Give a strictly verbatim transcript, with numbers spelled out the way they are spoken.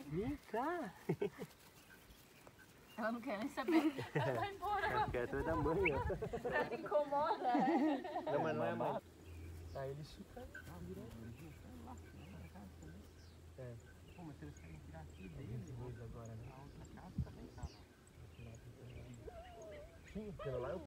Vem cá. Ela não quer nem saber. Ela vai embora. Ela quer atrás da mãe, ó. Ela incomoda. Não, mas não é mãe. Aí ele chuta. É. Pô, mas se eles querem tirar aqui dele, agora, né? A outra casa também tá lá. Sim, pelo lá eu